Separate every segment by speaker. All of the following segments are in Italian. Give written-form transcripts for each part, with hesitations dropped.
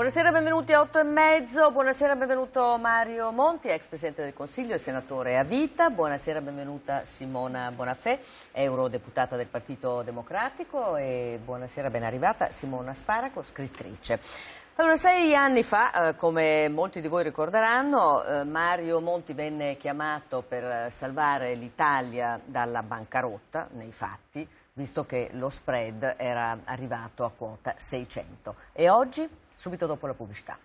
Speaker 1: Buonasera, benvenuti a 8 e mezzo. Buonasera, benvenuto Mario Monti, ex Presidente del Consiglio e senatore a vita. Buonasera, benvenuta Simona Bonafè, eurodeputata del Partito Democratico. E buonasera, ben arrivata Simona Sparaco, scrittrice. Allora, 6 anni fa, come molti di voi ricorderanno, Mario Monti venne chiamato per salvare l'Italia dalla bancarotta, nei fatti, visto che lo spread era arrivato a quota 600. E oggi, subito dopo la pubblicità.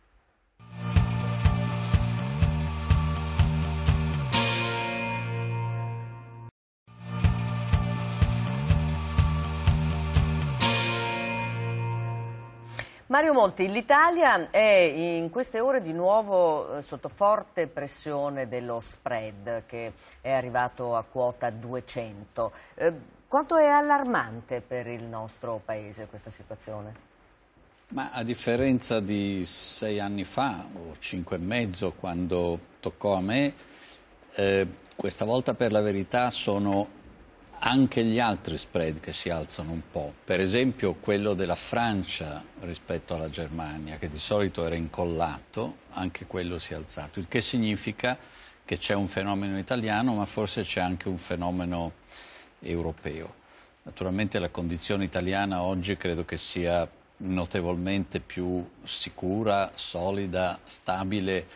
Speaker 1: Mario Monti, l'Italia è in queste ore di nuovo sotto forte pressione dello spread che è arrivato a quota 200. Quanto è allarmante per il nostro Paese questa situazione?
Speaker 2: Ma a differenza di 6 anni fa, o 5 e mezzo, quando toccò a me, questa volta per la verità sono anche gli altri spread che si alzano un po'. Per esempio quello della Francia rispetto alla Germania, che di solito era incollato, anche quello si è alzato, il che significa che c'è un fenomeno italiano, ma forse c'è anche un fenomeno europeo. Naturalmente la condizione italiana oggi credo che sia notevolmente più sicura, solida, stabile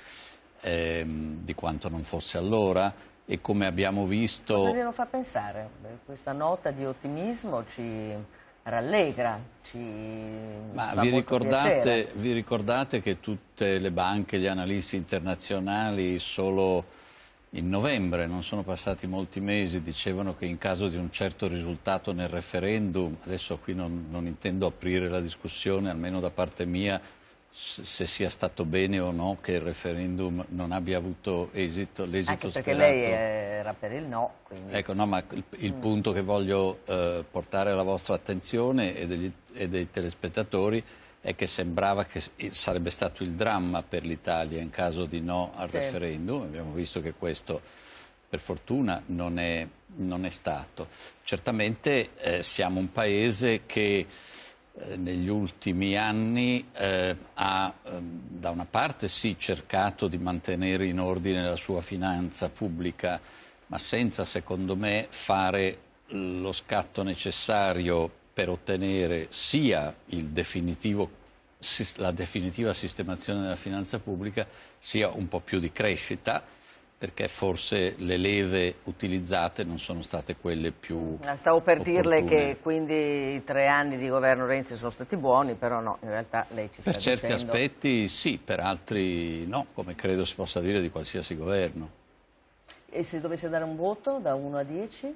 Speaker 2: di quanto non fosse allora, e come abbiamo visto...
Speaker 1: Cosa glielo fa pensare? Questa nota di ottimismo ci rallegra, ci
Speaker 2: Ma
Speaker 1: fa molto piacere.
Speaker 2: vi ricordate che tutte le banche, gli analisti internazionali solo in novembre, non sono passati molti mesi, dicevano che in caso di un certo risultato nel referendum, adesso qui non intendo aprire la discussione, almeno da parte mia, se sia stato bene o no che il referendum non abbia avuto esito, l'esito
Speaker 1: anche perché
Speaker 2: sperato.
Speaker 1: lei era per il no. Quindi...
Speaker 2: Ecco, no, ma il punto che voglio portare alla vostra attenzione e dei telespettatori è che sembrava che sarebbe stato il dramma per l'Italia in caso di no al referendum. Abbiamo visto che questo, per fortuna, non è stato. Certamente siamo un paese che negli ultimi anni ha da una parte sì cercato di mantenere in ordine la sua finanza pubblica, ma senza, secondo me, fare lo scatto necessario per ottenere sia la definitiva sistemazione della finanza pubblica, sia un po' più di crescita, perché forse le leve utilizzate non sono state quelle più
Speaker 1: Stavo per
Speaker 2: opportune.
Speaker 1: dirle che quindi i 3 anni di governo Renzi sono stati buoni, però no, in realtà lei ci sta dicendo...
Speaker 2: Per certi aspetti sì, per altri no, come credo si possa dire di qualsiasi governo.
Speaker 1: E se dovesse dare un voto da 1 a 10?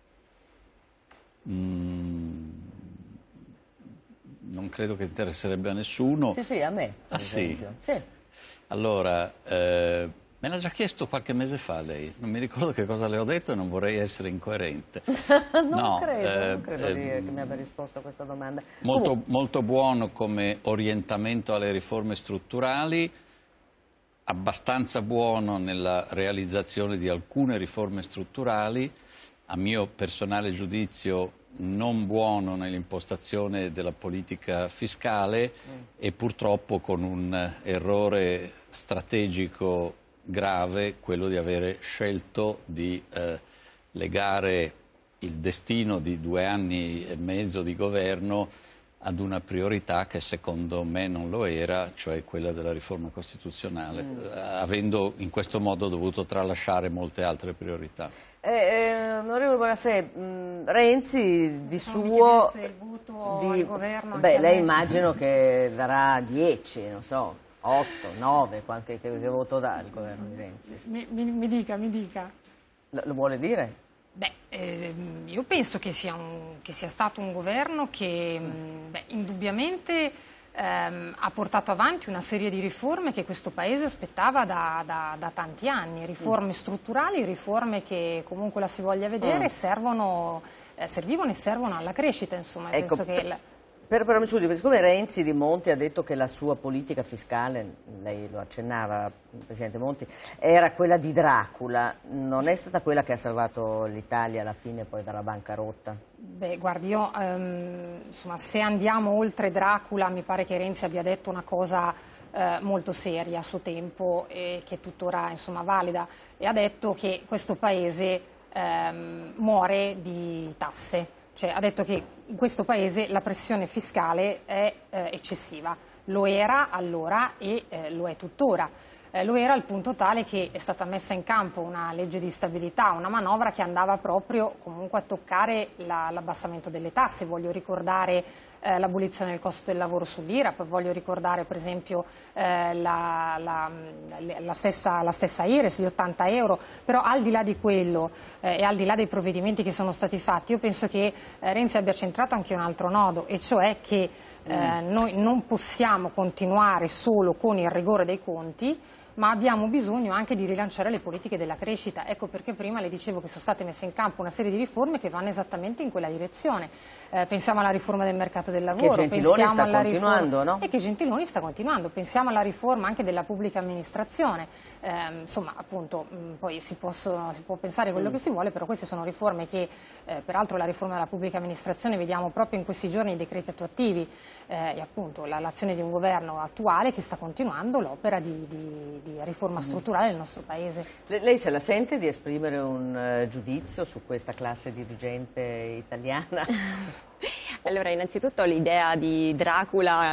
Speaker 2: Non credo che interesserebbe a nessuno.
Speaker 1: Sì, a me, per esempio. Sì.
Speaker 2: Allora, me l'ha già chiesto qualche mese fa lei, non mi ricordo che cosa le ho detto e non vorrei essere incoerente.
Speaker 1: non credo che mi abbia risposto a questa domanda.
Speaker 2: Molto buono come orientamento alle riforme strutturali, abbastanza buono nella realizzazione di alcune riforme strutturali, a mio personale giudizio non buono nell'impostazione della politica fiscale e purtroppo con un errore strategico grave, quello di avere scelto di legare il destino di 2 anni e mezzo di governo ad una priorità che secondo me non lo era, cioè quella della riforma costituzionale, avendo in questo modo dovuto tralasciare molte altre priorità.
Speaker 1: Onorevole Bonafè, Renzi di suo...
Speaker 3: il voto al governo...
Speaker 1: lei immagino che darà 10, non so, 8, 9, che voto dà il governo di Renzi?
Speaker 3: Mi dica.
Speaker 1: Lo vuole dire?
Speaker 3: Io penso che sia stato un governo che indubbiamente ha portato avanti una serie di riforme che questo Paese aspettava da tanti anni, riforme strutturali, riforme che comunque la si voglia vedere servivano e servono alla crescita, insomma.
Speaker 1: Ecco,
Speaker 3: penso che
Speaker 1: Però mi scusi, perché siccome Renzi di Monti ha detto che la sua politica fiscale, lei lo accennava, Presidente Monti, era quella di Dracula, non è stata quella che ha salvato l'Italia alla fine poi dalla bancarotta?
Speaker 3: Beh, guardi, io insomma, se andiamo oltre Dracula, mi pare che Renzi abbia detto una cosa molto seria a suo tempo e che è tuttora insomma, valida, e ha detto che questo Paese muore di tasse. Cioè, ha detto che in questo Paese la pressione fiscale è eccessiva, lo era allora e lo è tuttora. Lo era al punto tale che è stata messa in campo una legge di stabilità, una manovra che andava proprio comunque a toccare l'abbassamento delle tasse. Voglio ricordare l'abolizione del costo del lavoro sull'IRAP, voglio ricordare per esempio la stessa IRES, gli 80 euro, però al di là di quello e al di là dei provvedimenti che sono stati fatti, io penso che Renzi abbia centrato anche un altro nodo, e cioè che noi non possiamo continuare solo con il rigore dei conti, ma abbiamo bisogno anche di rilanciare le politiche della crescita. Ecco perché prima le dicevo che sono state messe in campo una serie di riforme che vanno esattamente in quella direzione. Pensiamo alla riforma del mercato del lavoro,
Speaker 1: che Gentiloni
Speaker 3: pensiamo
Speaker 1: sta
Speaker 3: alla
Speaker 1: continuando, no?
Speaker 3: E che Gentiloni sta continuando, pensiamo alla riforma anche della pubblica amministrazione. Insomma, appunto, poi si può pensare quello che si vuole, però queste sono riforme che, peraltro la riforma della pubblica amministrazione vediamo proprio in questi giorni i decreti attuativi e appunto l'azione di un governo attuale che sta continuando l'opera di riforma strutturale del nostro Paese.
Speaker 1: Lei se la sente di esprimere un giudizio su questa classe dirigente italiana?
Speaker 4: Allora, innanzitutto l'idea di Dracula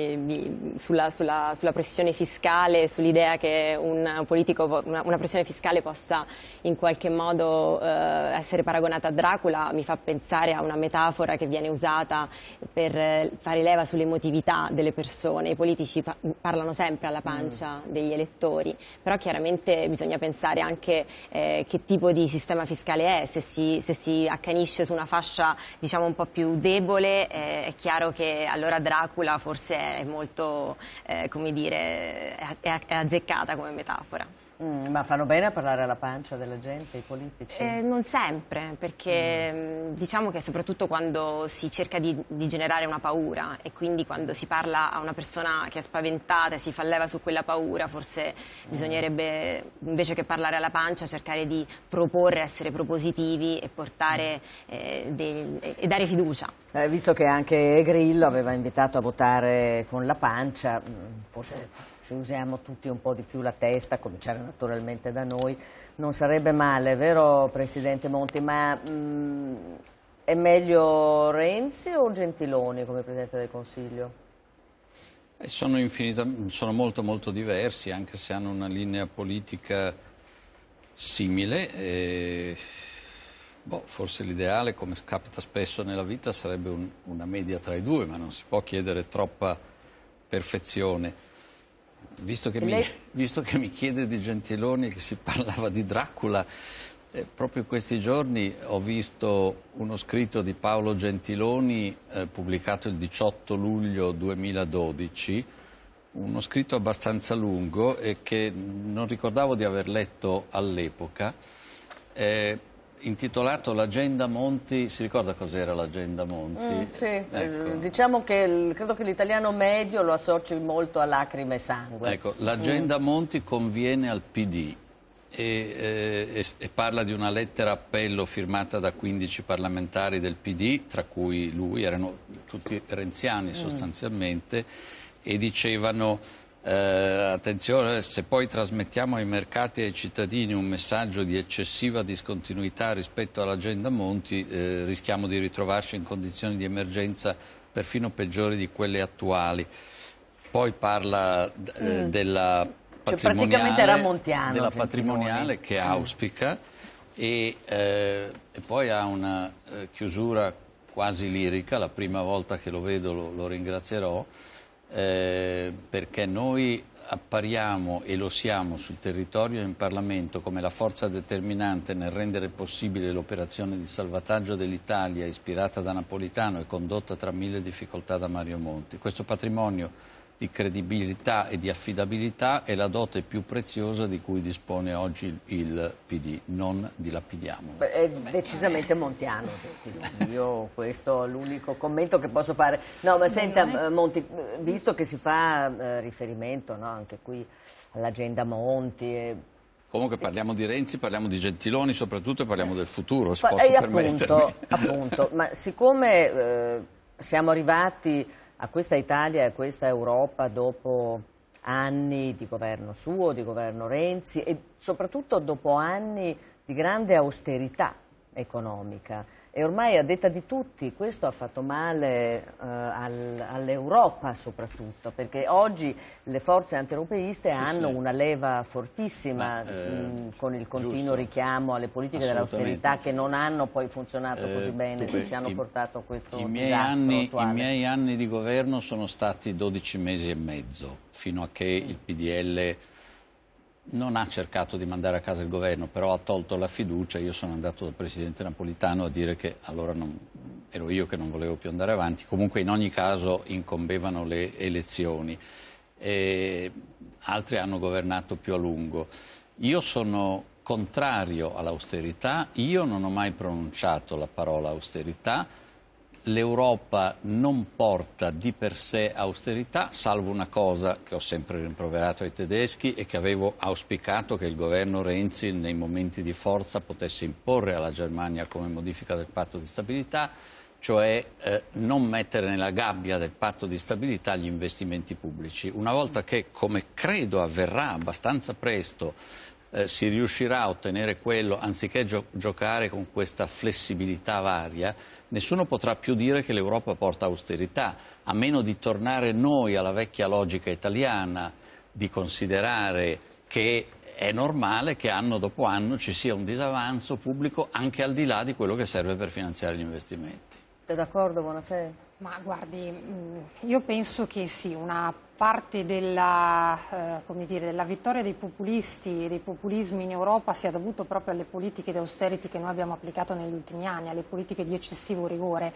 Speaker 4: sulla pressione fiscale, sull'idea che una pressione fiscale possa in qualche modo essere paragonata a Dracula, mi fa pensare a una metafora che viene usata per fare leva sull'emotività delle persone. I politici parlano sempre alla pancia degli elettori, però chiaramente bisogna pensare anche che tipo di sistema fiscale è, se si accanisce su una fascia diciamo un po' più debole, è chiaro che allora Dracula forse è molto, come dire, è azzeccata come metafora.
Speaker 1: Ma fanno bene a parlare alla pancia della gente, i politici?
Speaker 4: Non sempre, perché diciamo che soprattutto quando si cerca di generare una paura e quindi quando si parla a una persona che è spaventata e si fa leva su quella paura, forse bisognerebbe, invece che parlare alla pancia, cercare di proporre, essere propositivi e portare e dare fiducia.
Speaker 1: Visto che anche Grillo aveva invitato a votare con la pancia, forse se usiamo tutti un po' di più la testa, a cominciare naturalmente da noi, non sarebbe male, vero Presidente Monti? Ma è meglio Renzi o Gentiloni come Presidente del Consiglio?
Speaker 2: Sono molto molto diversi, anche se hanno una linea politica simile. Forse l'ideale, come capita spesso nella vita, sarebbe una media tra i due, ma non si può chiedere troppa perfezione. Visto che mi chiede di Gentiloni, che si parlava di Dracula, proprio in questi giorni ho visto uno scritto di Paolo Gentiloni pubblicato il 18 luglio 2012, uno scritto abbastanza lungo e che non ricordavo di aver letto all'epoca, intitolato L'agenda Monti. Si ricorda cos'era l'agenda Monti?
Speaker 1: Sì,
Speaker 2: ecco.
Speaker 1: Diciamo che credo che l'italiano medio lo associ molto a lacrime e sangue.
Speaker 2: Ecco, l'agenda Monti conviene al PD e parla di una lettera appello firmata da 15 parlamentari del PD, tra cui lui, erano tutti renziani sostanzialmente, e dicevano attenzione, se poi trasmettiamo ai mercati e ai cittadini un messaggio di eccessiva discontinuità rispetto all'agenda Monti, rischiamo di ritrovarci in condizioni di emergenza perfino peggiori di quelle attuali. Poi parla della patrimoniale che auspica e poi ha una chiusura quasi lirica. La prima volta che lo vedo lo ringrazierò, perché noi appariamo, e lo siamo sul territorio e in Parlamento, come la forza determinante nel rendere possibile l'operazione di salvataggio dell'Italia ispirata da Napolitano e condotta tra mille difficoltà da Mario Monti. Questo patrimonio di credibilità e di affidabilità è la dote più preziosa di cui dispone oggi il PD, non dilapidiamolo.
Speaker 1: È decisamente montiano, Gentiloni. Io questo è l'unico commento che posso fare. No, ma senta Monti, visto che si fa riferimento, no, anche qui all'agenda Monti.
Speaker 2: Comunque parliamo di Renzi, parliamo di Gentiloni soprattutto e parliamo del futuro, se posso permettermi.
Speaker 1: Appunto, ma siccome siamo arrivati a questa Italia e a questa Europa dopo anni di governo suo, di governo Renzi e soprattutto dopo anni di grande austerità economica, e ormai a detta di tutti questo ha fatto male all'Europa soprattutto, perché oggi le forze antieuropeiste hanno una leva fortissima con il continuo richiamo alle politiche dell'austerità che non hanno poi funzionato così bene, se ci hanno portato a questo disastro attuale.
Speaker 2: I miei anni di governo sono stati 12 mesi e mezzo, fino a che il PDL non ha cercato di mandare a casa il governo, però ha tolto la fiducia. Io sono andato dal Presidente Napolitano a dire che allora ero io che non volevo più andare avanti. Comunque in ogni caso incombevano le elezioni. Altri hanno governato più a lungo. Io sono contrario all'austerità, io non ho mai pronunciato la parola austerità. L'Europa non porta di per sé austerità, salvo una cosa che ho sempre rimproverato ai tedeschi e che avevo auspicato che il governo Renzi nei momenti di forza potesse imporre alla Germania come modifica del patto di stabilità, cioè non mettere nella gabbia del patto di stabilità gli investimenti pubblici. Una volta che, come credo avverrà abbastanza presto, si riuscirà a ottenere quello, anziché giocare con questa flessibilità varia, nessuno potrà più dire che l'Europa porta austerità, a meno di tornare noi alla vecchia logica italiana di considerare che è normale che anno dopo anno ci sia un disavanzo pubblico anche al di là di quello che serve per finanziare gli investimenti.
Speaker 1: Sei d'accordo, Bonafè?
Speaker 3: Ma guardi, io penso che sì, una parte della, della vittoria dei populisti e dei populismi in Europa sia dovuto proprio alle politiche di austerity che noi abbiamo applicato negli ultimi anni, alle politiche di eccessivo rigore.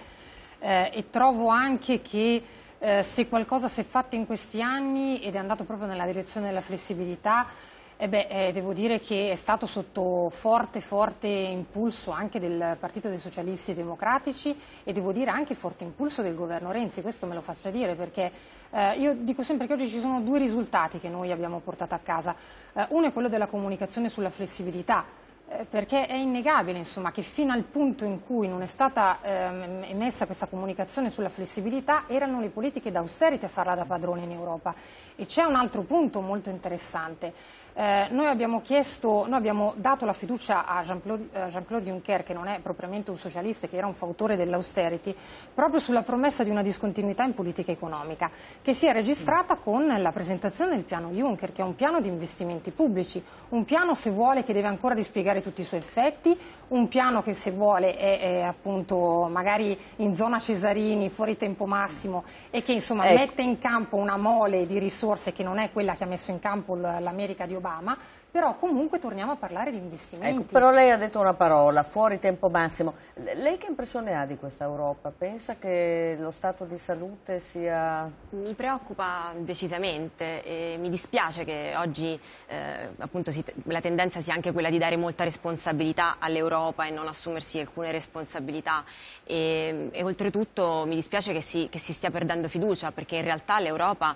Speaker 3: E trovo anche che se qualcosa si è fatto in questi anni ed è andato proprio nella direzione della flessibilità, devo dire che è stato sotto forte impulso anche del Partito dei Socialisti Democratici e devo dire anche forte impulso del governo Renzi, questo me lo faccia dire, perché io dico sempre che oggi ci sono due risultati che noi abbiamo portato a casa. Uno è quello della comunicazione sulla flessibilità, perché è innegabile insomma, che fino al punto in cui non è stata emessa questa comunicazione sulla flessibilità erano le politiche d'austerity a farla da padrone in Europa. E c'è un altro punto molto interessante. Noi abbiamo dato la fiducia a Jean-Claude Juncker, che non è propriamente un socialista, che era un fautore dell'austerity, proprio sulla promessa di una discontinuità in politica economica, che si è registrata con la presentazione del piano Juncker, che è un piano di investimenti pubblici, un piano se vuole che deve ancora dispiegare tutti i suoi effetti, un piano che se vuole è appunto magari in zona Cesarini, fuori tempo massimo e che insomma mette in campo una mole di risorse che non è quella che ha messo in campo l'America di Obama, però comunque torniamo a parlare di investimenti.
Speaker 1: Ecco, però lei ha detto una parola, fuori tempo massimo. Lei che impressione ha di questa Europa? Pensa che lo stato di salute sia...
Speaker 4: Mi preoccupa decisamente e mi dispiace che oggi appunto la tendenza sia anche quella di dare molta responsabilità all'Europa e non assumersi alcune responsabilità e oltretutto mi dispiace che si stia perdendo fiducia, perché in realtà l'Europa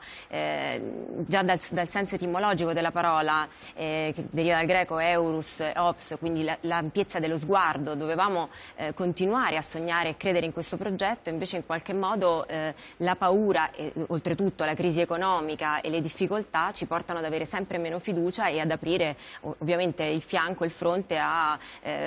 Speaker 4: già dal senso etimologico della parola che deriva dal greco eurus, ops, quindi l'ampiezza dello sguardo, dovevamo continuare a sognare e credere in questo progetto, invece in qualche modo la paura e oltretutto la crisi economica e le difficoltà ci portano ad avere sempre meno fiducia e ad aprire ovviamente il fianco, il fronte a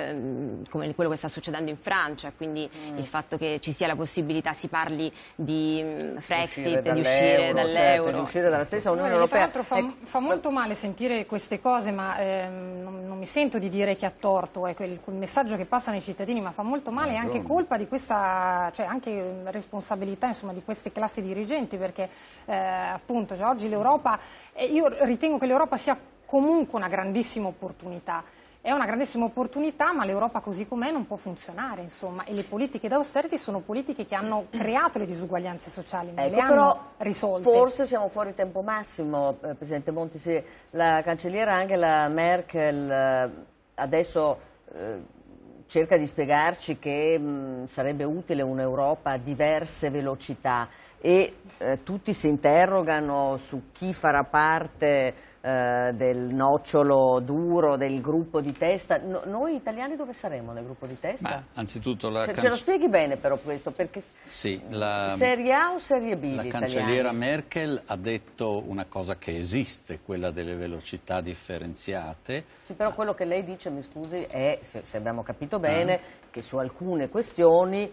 Speaker 4: come quello che sta succedendo in Francia, quindi il fatto che ci sia la possibilità, si parli di Frexit, di uscire dall'euro,
Speaker 1: di uscire dalla stessa Unione Europea.
Speaker 3: Tra l'altro fa molto male sentire queste cose, ma non mi sento di dire che ha torto, è quel messaggio che passa ai cittadini, ma fa molto male, è anche colpa di questa, cioè anche responsabilità insomma, di queste classi dirigenti, perché appunto cioè, oggi l'Europa, io ritengo che l'Europa sia comunque una grandissima opportunità. è una grandissima opportunità, ma l'Europa così com'è non può funzionare, insomma, e le politiche d'austerity sono politiche che hanno creato le disuguaglianze sociali, non le hanno risolte.
Speaker 1: Forse siamo fuori tempo massimo, Presidente Monti, se la cancelliera Angela Merkel adesso cerca di spiegarci che sarebbe utile un'Europa a diverse velocità e tutti si interrogano su chi farà parte del nocciolo duro, del gruppo di testa. Noi italiani dove saremo nel gruppo di testa?
Speaker 2: Ma, anzitutto
Speaker 1: ce lo spieghi bene però questo, perché
Speaker 2: sì,
Speaker 1: Serie A o Serie B
Speaker 2: la
Speaker 1: gli
Speaker 2: cancelliera
Speaker 1: italiani?
Speaker 2: Merkel ha detto una cosa che esiste, quella delle velocità differenziate.
Speaker 1: Sì, però quello che lei dice, mi scusi, è, se abbiamo capito bene, che su alcune questioni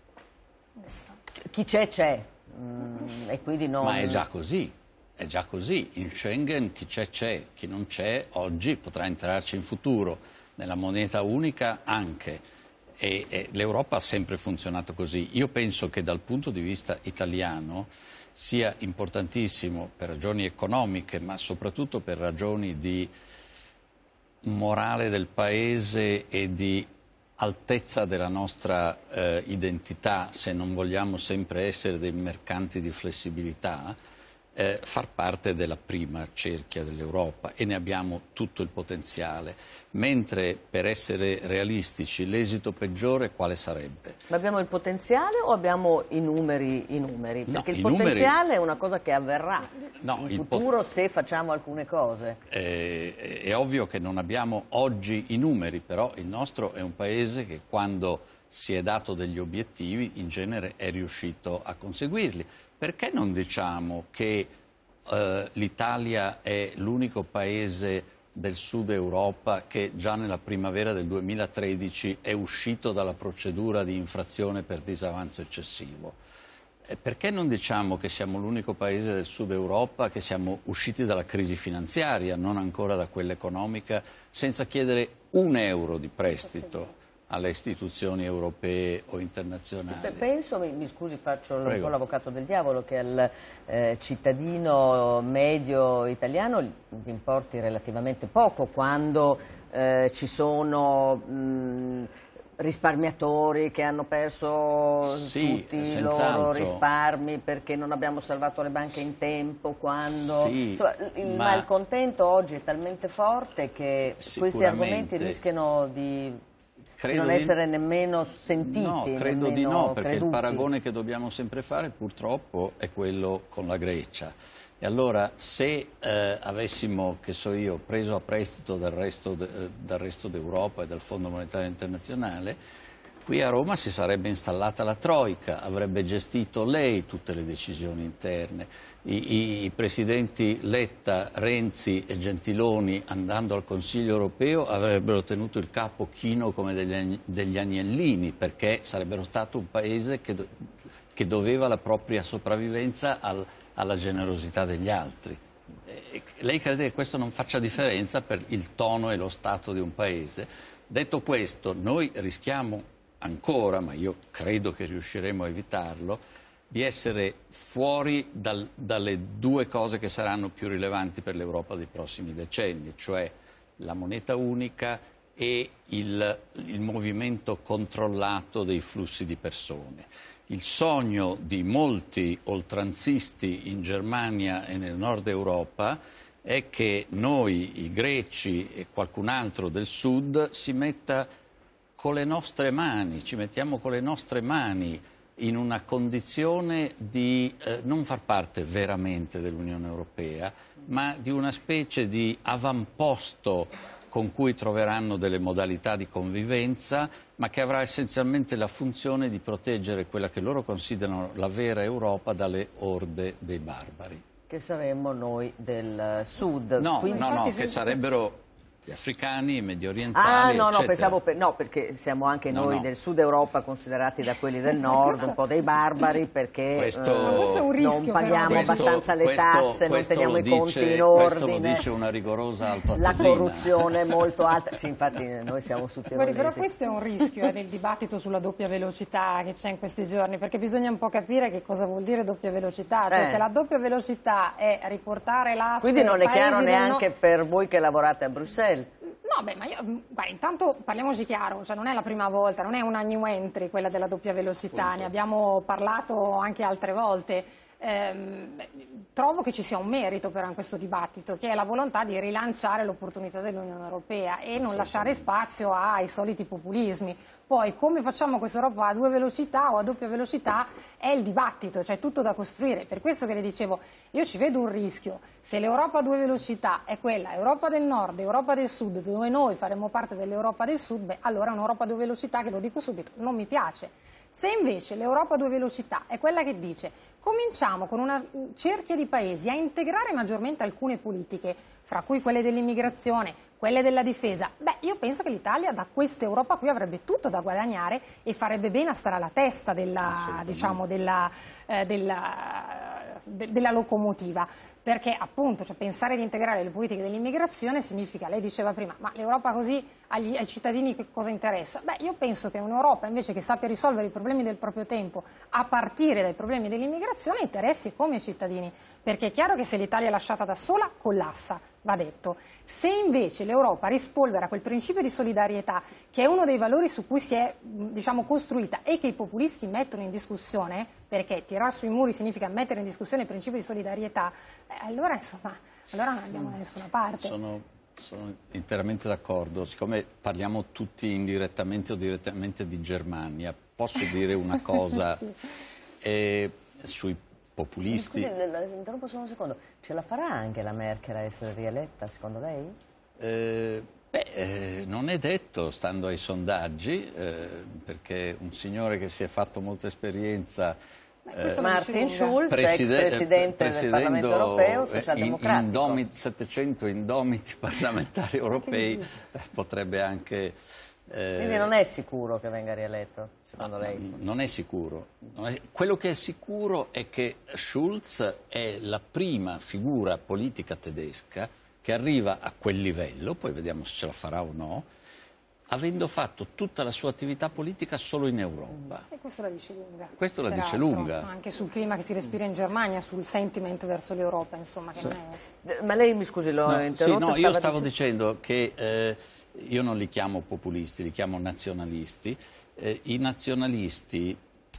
Speaker 1: chi c'è. E quindi non...
Speaker 2: Ma è già così. È già così, in Schengen chi c'è, chi non c'è oggi potrà entrarci in futuro, nella moneta unica anche, e l'Europa ha sempre funzionato così. Io penso che dal punto di vista italiano sia importantissimo per ragioni economiche, ma soprattutto per ragioni di morale del Paese e di altezza della nostra identità, se non vogliamo sempre essere dei mercanti di flessibilità, far parte della prima cerchia dell'Europa, e ne abbiamo tutto il potenziale, mentre per essere realistici l'esito peggiore quale sarebbe?
Speaker 1: Ma abbiamo il potenziale o abbiamo i numeri? Perché il potenziale è una cosa che avverrà in futuro se facciamo alcune cose.
Speaker 2: È ovvio che non abbiamo oggi i numeri, però il nostro è un paese che quando si è dato degli obiettivi in genere è riuscito a conseguirli. Perché non diciamo che l'Italia è l'unico paese del sud Europa che già nella primavera del 2013 è uscito dalla procedura di infrazione per disavanzo eccessivo? Perché non diciamo che siamo l'unico paese del sud Europa che siamo usciti dalla crisi finanziaria, non ancora da quella economica, senza chiedere un euro di prestito alle istituzioni europee o internazionali?
Speaker 1: Sì, penso, mi scusi, faccio un po' l'avvocato del diavolo, che al cittadino medio italiano gli importi relativamente poco quando ci sono risparmiatori che hanno perso tutti i loro risparmi perché non abbiamo salvato le banche in tempo, quando insomma, il malcontento oggi è talmente forte che questi argomenti rischiano di non essere nemmeno sentiti.
Speaker 2: No, credo di no, perché il paragone che dobbiamo sempre fare purtroppo è quello con la Grecia. E allora se avessimo, che so io, preso a prestito dal resto d'Europa e dal Fondo Monetario Internazionale, qui a Roma si sarebbe installata la Troika, avrebbe gestito lei tutte le decisioni interne. I presidenti Letta, Renzi e Gentiloni, andando al Consiglio europeo, avrebbero tenuto il capo chino come degli agnellini, perché sarebbero stato un paese che doveva la propria sopravvivenza alla generosità degli altri. Lei crede che questo non faccia differenza per il tono e lo stato di un paese? Detto questo, noi rischiamo ancora, ma io credo che riusciremo a evitarlo, di essere fuori dalle due cose che saranno più rilevanti per l'Europa dei prossimi decenni, cioè la moneta unica e il movimento controllato dei flussi di persone. Il sogno di molti oltranzisti in Germania e nel nord Europa è che noi, i greci e qualcun altro del sud, si metta con le nostre mani, ci mettiamo con le nostre mani in una condizione di non far parte veramente dell'Unione Europea, ma di una specie di avamposto con cui troveranno delle modalità di convivenza, ma che avrà essenzialmente la funzione di proteggere quella che loro considerano la vera Europa dalle orde dei barbari.
Speaker 1: Che saremmo noi del sud.
Speaker 2: No, che sarebbero gli africani, i mediorientali,
Speaker 1: pensavo perché siamo anche noi del sud Europa considerati da quelli del nord un po' dei barbari, perché
Speaker 3: questo è un rischio,
Speaker 1: non paghiamo abbastanza le tasse, non teniamo i conti in ordine.
Speaker 2: Questo lo dice una rigorosa altoatesina.
Speaker 1: La corruzione è molto alta, sì, infatti noi siamo su tirolesi.
Speaker 3: Però questo è un rischio del dibattito sulla doppia velocità che c'è in questi giorni, perché bisogna un po' capire che cosa vuol dire doppia velocità, cioè se la doppia velocità è riportare l'asse.
Speaker 1: Quindi non è chiaro neanche per voi che lavorate a Bruxelles.
Speaker 3: No, beh, ma guarda, intanto parliamoci chiaro, cioè non è la prima volta, non è una new entry quella della doppia velocità,
Speaker 2: Appunto.
Speaker 3: ne abbiamo parlato anche altre volte. Trovo che ci sia un merito però in questo dibattito, che è la volontà di rilanciare l'opportunità dell'Unione Europea e non lasciare spazio ai soliti populismi. Poi come facciamo questa Europa a 2 velocità o a doppia velocità è il dibattito, cioè tutto da costruire. Per questo che le dicevo, io ci vedo un rischio. Se l'Europa a 2 velocità è quella Europa del Nord, Europa del Sud, dove noi faremo parte dell'Europa del Sud, beh, allora è un'Europa a 2 velocità che, lo dico subito, non mi piace. Se invece l'Europa a 2 velocità è quella che dice cominciamo con una cerchia di paesi a integrare maggiormente alcune politiche, fra cui quelle dell'immigrazione, quelle della difesa, beh, io penso che l'Italia da questa Europa qui avrebbe tutto da guadagnare e farebbe bene a stare alla testa della, diciamo, della locomotiva. Perché appunto pensare di integrare le politiche dell'immigrazione significa, lei diceva prima, ma l'Europa così ai cittadini che cosa interessa? Beh, io penso che un'Europa invece che sappia risolvere i problemi del proprio tempo a partire dai problemi dell'immigrazione interessi come ai cittadini, perché è chiaro che se l'Italia è lasciata da sola collassa, va detto. Se invece l'Europa rispolvera quel principio di solidarietà che è uno dei valori su cui si è costruita e che i populisti mettono in discussione, perché tirar sui muri significa mettere in discussione il principio di solidarietà, allora insomma, allora non andiamo da nessuna parte.
Speaker 2: Sono interamente d'accordo. Siccome parliamo tutti indirettamente o direttamente di Germania, posso dire una cosa
Speaker 1: Sì.
Speaker 2: sui populisti?
Speaker 1: Scusi, interrompo solo un secondo. Ce la farà anche la Merkel a essere rieletta, secondo lei?
Speaker 2: Non è detto, stando ai sondaggi, perché un signore che si è fatto molta esperienza,
Speaker 1: Martin Schulz, ex presidente del Parlamento europeo, socialdemocratico.
Speaker 2: 700 indomiti parlamentari europei, potrebbe anche...
Speaker 1: Quindi non è sicuro che venga rieletto, secondo lei?
Speaker 2: Non è sicuro. Quello che è sicuro è che Schulz è la prima figura politica tedesca che arriva a quel livello, poi vediamo se ce la farà o no, avendo fatto tutta la sua attività politica solo in Europa.
Speaker 3: E questo la dice lunga.
Speaker 2: Questo la dice lunga.
Speaker 3: Anche sul clima che si respira in Germania, sul sentiment verso l'Europa, insomma. Che non è...
Speaker 1: Ma lei, mi scusi, l'ho interrotto?
Speaker 2: Io stavo dicendo che io non li chiamo populisti, li chiamo nazionalisti. I nazionalisti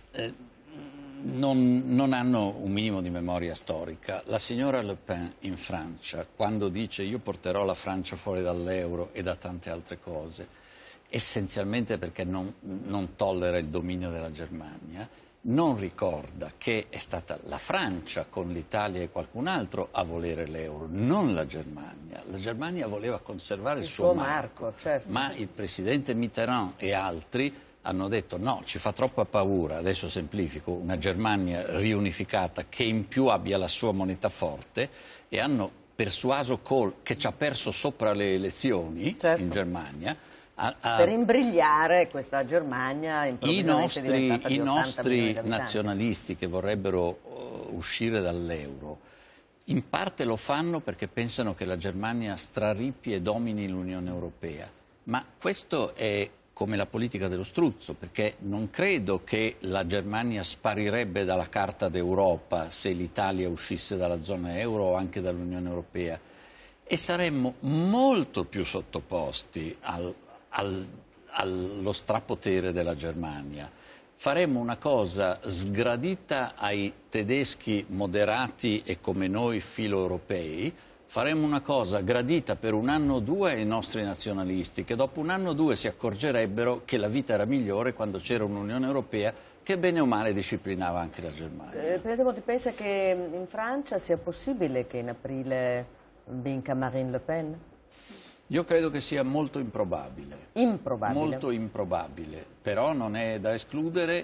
Speaker 2: non hanno un minimo di memoria storica. La signora Le Pen in Francia, quando dice io porterò la Francia fuori dall'euro e da tante altre cose, essenzialmente perché non tollera il dominio della Germania, non ricorda che è stata la Francia con l'Italia e qualcun altro a volere l'euro, non la Germania. La Germania voleva conservare il suo marco,
Speaker 1: certo.
Speaker 2: Ma il presidente Mitterrand e altri hanno detto no, ci fa troppa paura, adesso semplifico, una Germania riunificata che in più abbia la sua moneta forte, e hanno persuaso Kohl, che ci ha perso sopra le elezioni in Germania,
Speaker 1: per imbrigliare questa Germania improvvisamente diventata di 80
Speaker 2: i nostri
Speaker 1: milioni di abitanti.
Speaker 2: nazionalisti che vorrebbero uscire dall'euro in parte lo fanno perché pensano che la Germania strarippi e domini l'Unione Europea, ma questo è come la politica dello struzzo, perché non credo che la Germania sparirebbe dalla carta d'Europa se l'Italia uscisse dalla zona euro o anche dall'Unione Europea, e saremmo molto più sottoposti allo strapotere della Germania. Faremmo una cosa sgradita ai tedeschi moderati e come noi filo-europei, faremmo una cosa gradita per un anno o due ai nostri nazionalisti, che dopo un anno o due si accorgerebbero che la vita era migliore quando c'era un'Unione Europea che bene o male disciplinava anche la Germania.
Speaker 1: Pensa che in Francia sia possibile che in aprile vinca Marine Le Pen?
Speaker 2: Io credo che sia molto improbabile.
Speaker 1: Improbabile?
Speaker 2: Molto improbabile, però non è da escludere,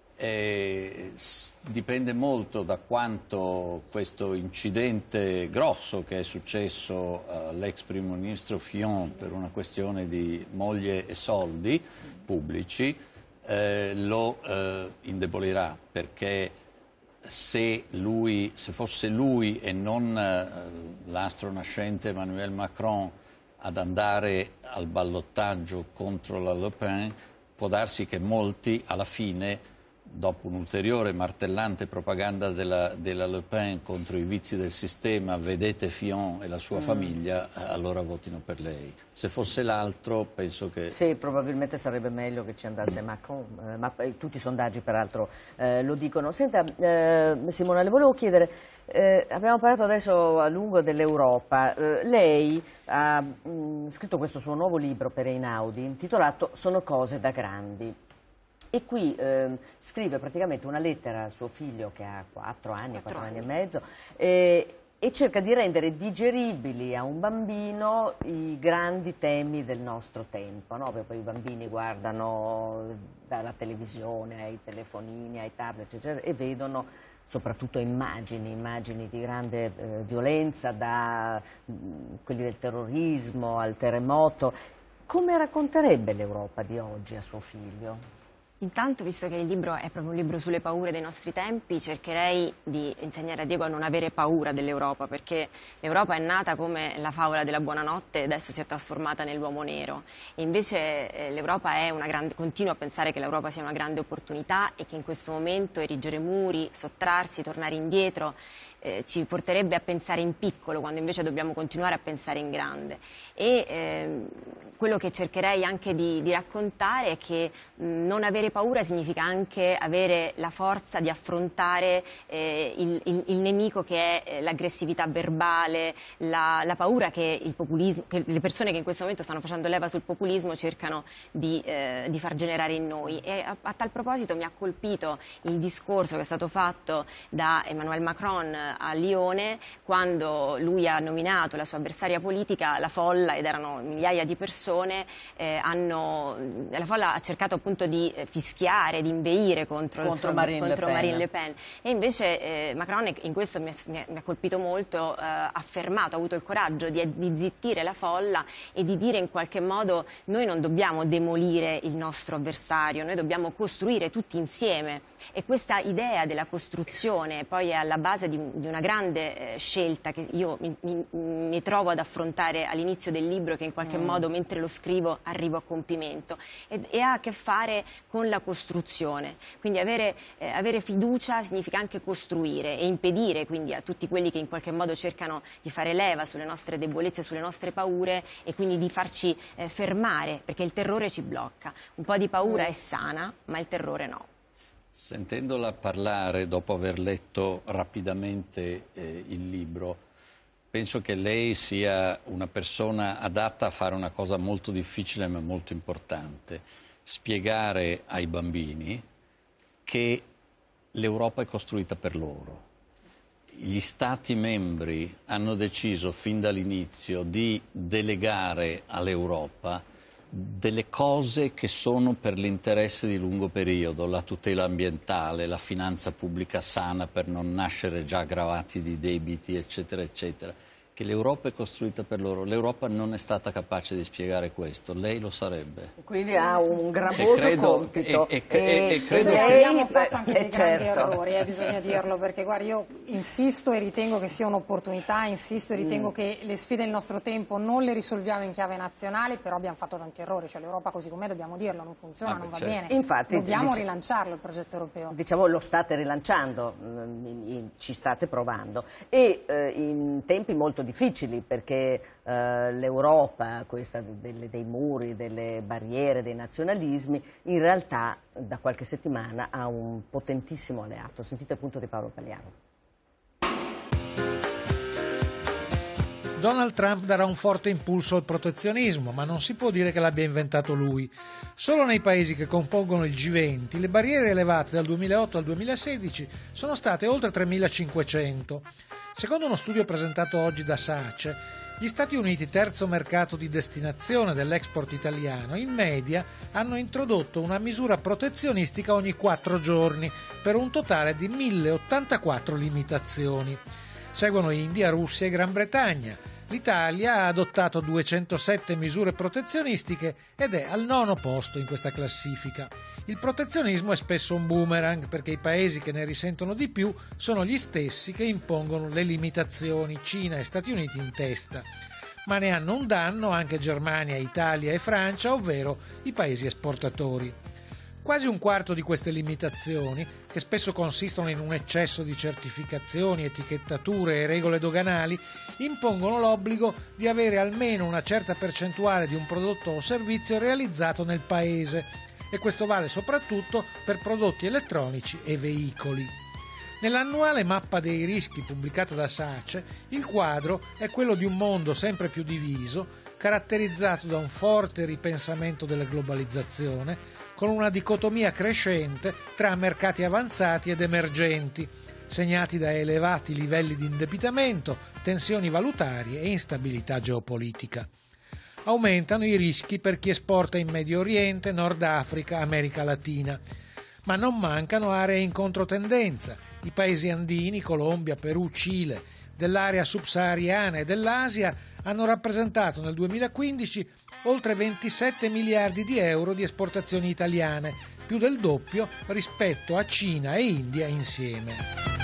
Speaker 2: dipende molto da quanto questo incidente grosso che è successo all'ex primo ministro Fillon per una questione di moglie e soldi pubblici lo indebolirà, perché se fosse lui e non l'astro nascente Emmanuel Macron ad andare al ballottaggio contro la Le Pen, può darsi che molti alla fine dopo un'ulteriore martellante propaganda della Le Pen contro i vizi del sistema, vedete Fillon e la sua famiglia, allora votino per lei. Se fosse l'altro, penso che...
Speaker 1: Sì, probabilmente sarebbe meglio che ci andasse Macron, ma tutti i sondaggi peraltro lo dicono. Senta, Simona, le volevo chiedere, abbiamo parlato adesso a lungo dell'Europa, lei ha scritto questo suo nuovo libro per Einaudi intitolato Sono cose da grandi. E qui scrive praticamente una lettera a suo figlio che ha 4 anni e mezzo, e cerca di rendere digeribili a un bambino i grandi temi del nostro tempo, no? Perché poi i bambini guardano dalla televisione ai telefonini, ai tablet, eccetera, e vedono soprattutto immagini di grande violenza, da quelli del terrorismo al terremoto. Come racconterebbe l'Europa di oggi a suo figlio?
Speaker 4: Intanto, visto che il libro è proprio un libro sulle paure dei nostri tempi, cercherei di insegnare a Diego a non avere paura dell'Europa, perché l'Europa è nata come la favola della buonanotte e adesso si è trasformata nell'uomo nero. E invece l'Europa è una grande, continuo a pensare che l'Europa sia una grande opportunità e che in questo momento erigere muri, sottrarsi, tornare indietro ci porterebbe a pensare in piccolo, quando invece dobbiamo continuare a pensare in grande. E quello che cercherei anche di raccontare è che non avere paura significa anche avere la forza di affrontare il nemico che è l'aggressività verbale, la paura che il populismo, che le persone che in questo momento stanno facendo leva sul populismo cercano di far generare in noi. E a tal proposito mi ha colpito il discorso che è stato fatto da Emmanuel Macron a Lione, quando lui ha nominato la sua avversaria politica la folla, ed erano migliaia di persone, la folla ha cercato appunto di fischiare, di inveire contro Marine Le Pen. E invece Macron in questo mi ha colpito molto, ha avuto il coraggio di zittire la folla e di dire in qualche modo: noi non dobbiamo demolire il nostro avversario, noi dobbiamo costruire tutti insieme. E questa idea della costruzione poi è alla base di una grande scelta che io mi trovo ad affrontare all'inizio del libro, che in qualche modo mentre lo scrivo arrivo a compimento, e ha a che fare con la costruzione. Quindi avere fiducia significa anche costruire e impedire quindi a tutti quelli che in qualche modo cercano di fare leva sulle nostre debolezze, sulle nostre paure, e quindi di farci fermare, perché il terrore ci blocca. Un po' di paura è sana, ma il terrore no.
Speaker 2: Sentendola parlare, dopo aver letto rapidamente il libro, penso che lei sia una persona adatta a fare una cosa molto difficile ma molto importante: spiegare ai bambini che l'Europa è costruita per loro. Gli Stati membri hanno deciso fin dall'inizio di delegare all'Europa delle cose che sono per l'interesse di lungo periodo: la tutela ambientale, la finanza pubblica sana per non nascere già gravati di debiti, eccetera, eccetera. Che l'Europa è costruita per loro. L'Europa non è stata capace di spiegare questo, lei lo sarebbe.
Speaker 1: Quindi ha un gravoso compito.
Speaker 3: E credo che abbiamo fatto anche dei grandi errori, bisogna dirlo, perché guarda, io insisto e ritengo che sia un'opportunità, insisto e ritengo che le sfide del nostro tempo non le risolviamo in chiave nazionale, però abbiamo fatto tanti errori, cioè l'Europa così com'è, dobbiamo dirlo, non funziona, non va bene.
Speaker 1: Infatti,
Speaker 3: dobbiamo rilanciarlo il progetto europeo.
Speaker 1: Diciamo, lo state rilanciando, ci state provando, e in tempi molto difficili, perché l'Europa, questa dei muri, delle barriere, dei nazionalismi, in realtà da qualche settimana ha un potentissimo alleato. Sentite il punto di Paolo Pagliaro.
Speaker 5: Donald Trump darà un forte impulso al protezionismo, ma non si può dire che l'abbia inventato lui. Solo nei paesi che compongono il G20 le barriere elevate dal 2008 al 2016 sono state oltre 3.500. Secondo uno studio presentato oggi da SACE, gli Stati Uniti, terzo mercato di destinazione dell'export italiano, in media hanno introdotto una misura protezionistica ogni 4 giorni, per un totale di 1.084 limitazioni. Seguono India, Russia e Gran Bretagna. L'Italia ha adottato 207 misure protezionistiche ed è al 9° posto in questa classifica. Il protezionismo è spesso un boomerang, perché i paesi che ne risentono di più sono gli stessi che impongono le limitazioni, Cina e Stati Uniti in testa. Ma ne hanno un danno anche Germania, Italia e Francia, ovvero i paesi esportatori. Quasi un quarto di queste limitazioni, che spesso consistono in un eccesso di certificazioni, etichettature e regole doganali, impongono l'obbligo di avere almeno una certa percentuale di un prodotto o servizio realizzato nel paese, e questo vale soprattutto per prodotti elettronici e veicoli. Nell'annuale mappa dei rischi pubblicata da SACE, il quadro è quello di un mondo sempre più diviso, caratterizzato da un forte ripensamento della globalizzazione, con una dicotomia crescente tra mercati avanzati ed emergenti, segnati da elevati livelli di indebitamento, tensioni valutarie e instabilità geopolitica. Aumentano i rischi per chi esporta in Medio Oriente, Nord Africa, America Latina, ma non mancano aree in controtendenza. I paesi andini, Colombia, Perù, Cile, dell'area subsahariana e dell'Asia hanno rappresentato nel 2015 oltre 27 miliardi di euro di esportazioni italiane, più del doppio rispetto a Cina e India insieme.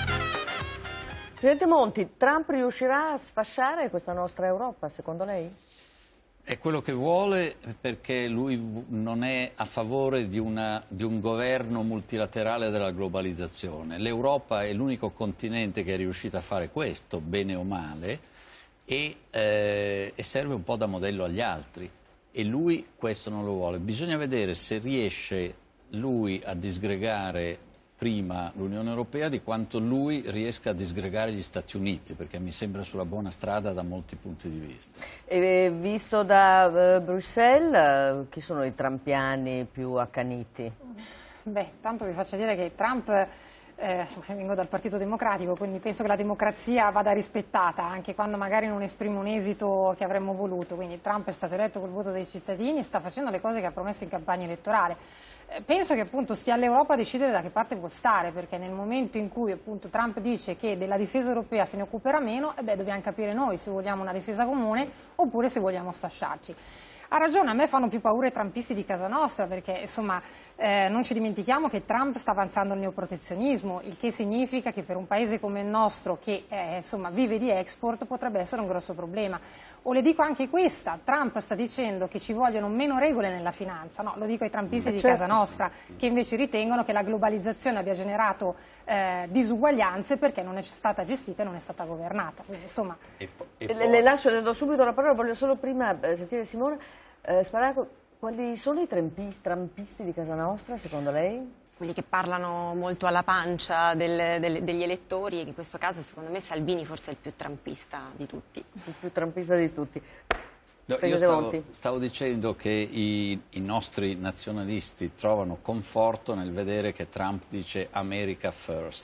Speaker 1: Presidente Monti, Trump riuscirà a sfasciare questa nostra Europa, secondo lei?
Speaker 2: È quello che vuole, perché lui non è a favore di un governo multilaterale della globalizzazione. L'Europa è l'unico continente che è riuscito a fare questo, bene o male, e serve un po' da modello agli altri. E lui questo non lo vuole. Bisogna vedere se riesce lui a disgregare prima l'Unione Europea di quanto lui riesca a disgregare gli Stati Uniti, perché mi sembra sulla buona strada da molti punti di vista. E
Speaker 1: visto da Bruxelles, chi sono i trampiani più accaniti?
Speaker 3: Beh, tanto vi faccio dire che Trump, vengo dal Partito Democratico, quindi penso che la democrazia vada rispettata, anche quando magari non esprime un esito che avremmo voluto. Quindi Trump è stato eletto col voto dei cittadini e sta facendo le cose che ha promesso in campagna elettorale. Penso che appunto stia all'Europa a decidere da che parte vuol stare, perché nel momento in cui appunto Trump dice che della difesa europea se ne occuperà meno, dobbiamo capire noi se vogliamo una difesa comune oppure se vogliamo sfasciarci. Ha ragione, a me fanno più paura i trumpisti di casa nostra, perché insomma non ci dimentichiamo che Trump sta avanzando il neoprotezionismo, il che significa che per un paese come il nostro, che insomma vive di export, potrebbe essere un grosso problema. O le dico anche questa, Trump sta dicendo che ci vogliono meno regole nella finanza, no, lo dico ai trumpisti di casa nostra, che invece ritengono che la globalizzazione abbia generato disuguaglianze perché non è stata gestita e non è stata governata. Quindi, insomma...
Speaker 1: Le lascio, le do subito la parola, voglio solo prima sentire Simone Sparaco. Quali sono i trampisti di casa nostra, secondo lei?
Speaker 4: Quelli che parlano molto alla pancia degli elettori, e in questo caso secondo me Salvini forse è il più trampista di tutti.
Speaker 1: Il più trampista di tutti.
Speaker 2: No, io stavo dicendo che i nostri nazionalisti trovano conforto nel vedere che Trump dice America first,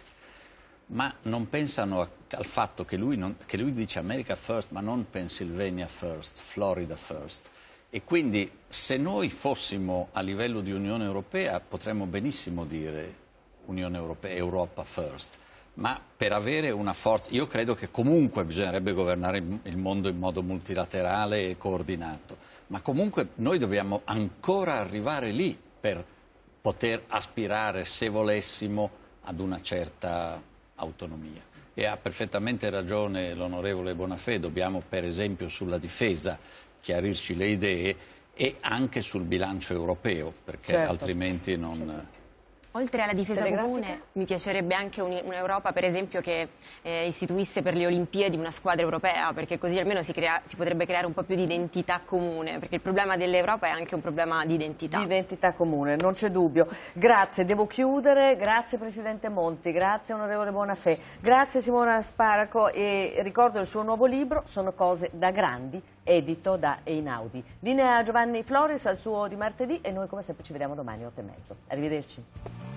Speaker 2: ma non pensano al fatto che lui dice America first, ma non Pennsylvania first, Florida first. E quindi se noi fossimo a livello di Unione Europea potremmo benissimo dire Unione Europea, Europa first, ma per avere una forza, io credo che comunque bisognerebbe governare il mondo in modo multilaterale e coordinato, ma comunque noi dobbiamo ancora arrivare lì per poter aspirare, se volessimo, ad una certa autonomia. E ha perfettamente ragione l'onorevole Bonafè, dobbiamo per esempio sulla difesa chiarirci le idee e anche sul bilancio europeo, perché altrimenti non...
Speaker 4: Oltre alla difesa comune mi piacerebbe anche un'Europa per esempio che istituisse per le Olimpiadi una squadra europea, perché così almeno si potrebbe creare un po' più di identità comune, perché il problema dell'Europa è anche un problema di identità.
Speaker 1: Di identità comune, non c'è dubbio. Grazie, devo chiudere, grazie Presidente Monti, grazie onorevole Bonafè, grazie Simona Sparaco e ricordo il suo nuovo libro, Sono cose da grandi, edito da Einaudi. Linea Giovanni Floris al suo di martedì e noi come sempre ci vediamo domani 8:30. Arrivederci.